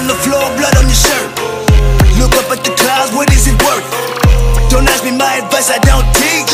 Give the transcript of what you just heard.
on the floor, blood on your shirt. Look up at the clouds, what is it worth? Don't ask me my advice, I don't teach.